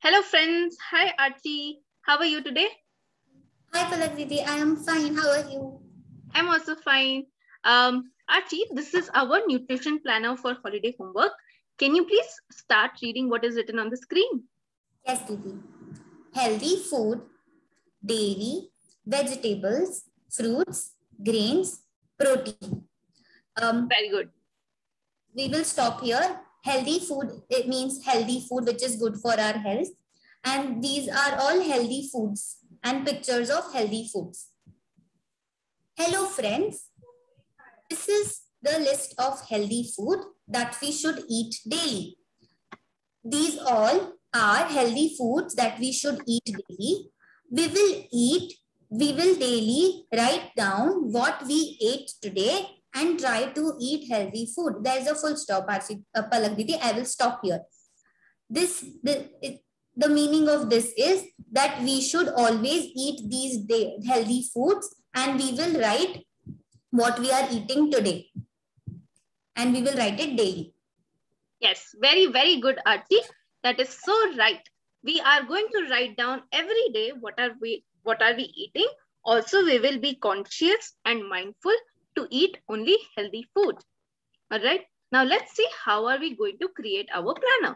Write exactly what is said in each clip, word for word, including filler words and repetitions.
Hello friends. Hi Archie. How are you today? Hi Palak Didi, I am fine. How are you? I'm also fine. Um, Archie, this is our nutrition planner for holiday homework. Can you please start reading what is written on the screen? Yes, Didi. Healthy food, dairy, vegetables, fruits, grains, protein. Um, Very good. we will stop here. Healthy food, it means healthy food which is good for our health. And these are all healthy foods and pictures of healthy foods. Hello friends. This is the list of healthy food that we should eat daily. These all are healthy foods that we should eat daily. We will eat, we will daily write down what we ate today and try to eat healthy food. There is a full stop, uh, Palak Didi. I will stop here. This, the, it, the meaning of this is that we should always eat these day, healthy foods, and we will write what we are eating today. And we will write it daily. Yes, very, very good, Archie. That is so right. We are going to write down every day what are we what are we eating. Also, we will be conscious and mindful to eat only healthy food. All right. Now let's see how are we going to create our planner.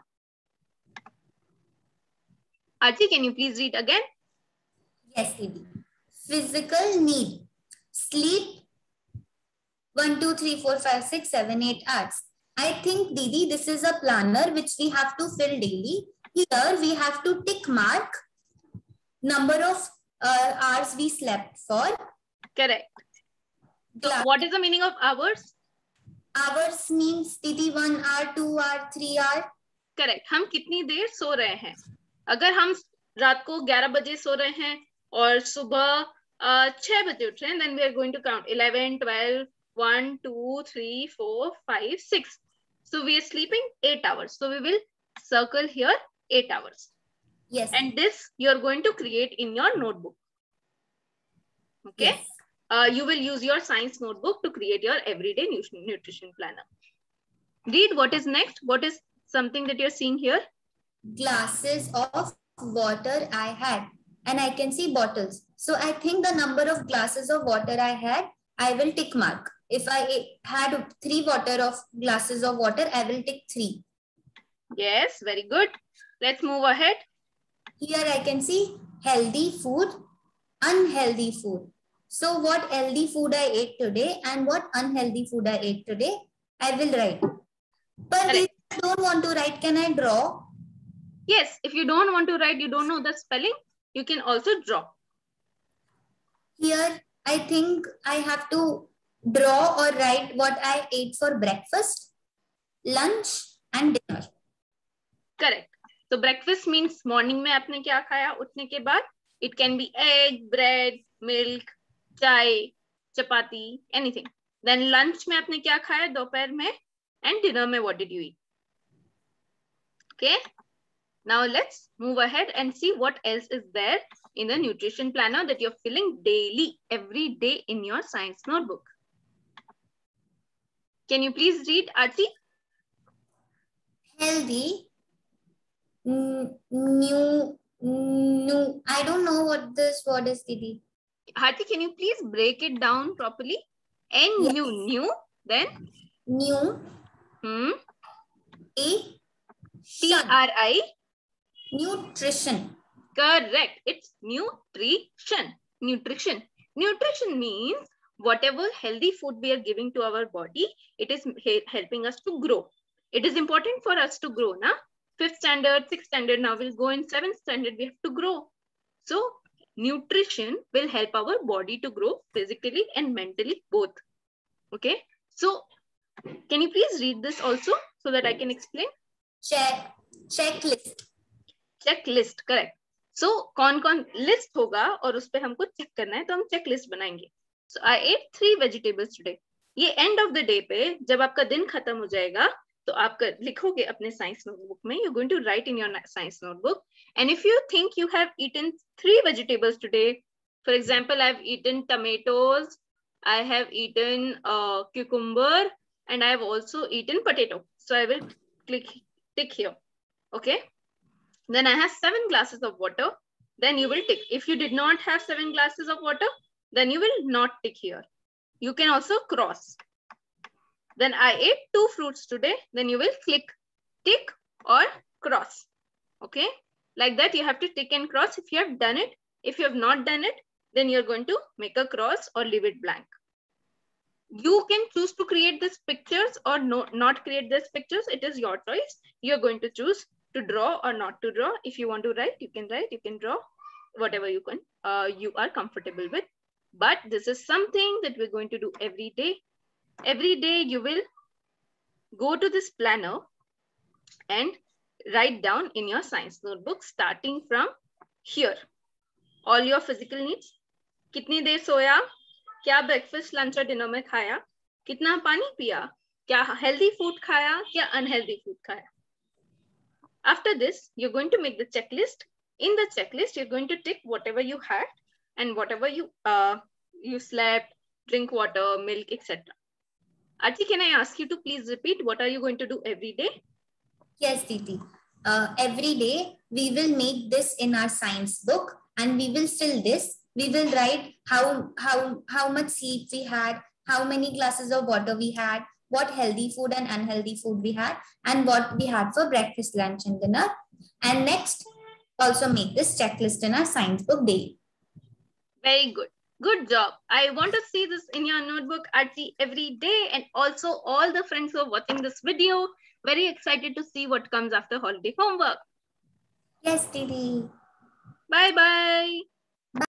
Archie, can you please read again? Yes, Didi. Physical need. Sleep one, two, three, four, five, six, seven, eight hours. I think, Didi, this is a planner which we have to fill daily. Here we have to tick mark number of uh, hours we slept for. Correct. So what is the meaning of hours? Hours means Didi one hour, two hour, three hour. Correct. हम कितनी देर सो रहे हैं? अगर हम रात को ग्यारह बजे सो रहे हैं और सुबह छह बजे उठ रहे हैं, then we are going to count eleven, twelve, one, two, three, four, five, six. So we are sleeping eight hours. So we will circle here eight hours. Yes. And this you are going to create in your notebook. Okay. Yes. Uh, you will use your science notebook to create your everyday nutrition planner. Read what is next. What is something that you're seeing here? Glasses of water I had, and I can see bottles. So I think the number of glasses of water I had, I will tick mark. If I had three water of glasses of water, I will tick three. Yes, very good. Let's move ahead. Here I can see healthy food, unhealthy food. So what healthy food I ate today and what unhealthy food I ate today, I will write. But if I don't want to write, can I draw? Yes, if you don't want to write, you don't know the spelling, you can also draw. Here, I think I have to draw or write what I ate for breakfast, lunch and dinner. Correct. So breakfast means morning में आपने क्या खाया उठने के बाद. It can be egg, bread, milk, chai, chapati, anything. Then lunch में आपने क्या खाया दोपहर में, and dinner में what did you eat? Okay. Now let's move ahead and see what else is there in the nutrition planner that you're filling daily, every day in your science notebook. Can you please read, Archie? Healthy, new, new, I don't know what this word is, Didi. Archie, can you please break it down properly? N, yes. New, new, then? New. Hmm. A. T R I. Nutrition. Correct. It's nutrition. Nutrition. Nutrition means whatever healthy food we are giving to our body, it is helping us to grow. It is important for us to grow. Na? Fifth standard, sixth standard, now we'll go in seventh standard, we have to grow. So nutrition will help our body to grow physically and mentally both. Okay. So can you please read this also so that I can explain? Check. Checklist. Checklist, correct. So कौन कौन list होगा और उस पे हमको check करना है तो हम checklist बनाएंगे. So I ate three vegetables today. ये end of the day पे जब आपका दिन खत्म हो जाएगा तो आप लिखोगे अपने science notebook में. You're going to write in your science notebook. And if you think you have eaten three vegetables today, for example, I've eaten tomatoes, I have eaten uh, cucumber, and I have also eaten potato. So I will click tick here. Okay. Then I have seven glasses of water. Then you will tick. If you did not have seven glasses of water, then you will not tick here. You can also cross. Then I ate two fruits today. Then you will click, tick or cross. Okay. Like that, you have to tick and cross if you have done it. If you have not done it, then you're going to make a cross or leave it blank. You can choose to create these pictures or no, not create these pictures. It is your choice. You're going to choose to draw or not to draw. If you want to write, you can write, you can draw, whatever you can, uh, you are comfortable with. But this is something that we're going to do every day. Every day you will go to this planner and write down in your science notebook, starting from here. All your physical needs. कितनी देर सोया? क्या breakfast, lunch और dinner में खाया? कितना पानी पिया? क्या healthy food खाया? क्या unhealthy food खाया? After this, you're going to make the checklist. In the checklist, you're going to tick whatever you had and whatever you uh, you slept, drink water, milk, et cetera. Arti, can I ask you to please repeat? What are you going to do every day? Yes, Diti. Uh, every day, we will make this in our science book and we will fill this. We will write how, how, how much sleep we had, how many glasses of water we had, what healthy food and unhealthy food we had, and what we had for breakfast, lunch, and dinner. And next, also make this checklist in our science book daily. Very good. Good job. I want to see this in your notebook, Arti, every day. And also all the friends who are watching this video, very excited to see what comes after holiday homework. Yes, Didi. Bye-bye.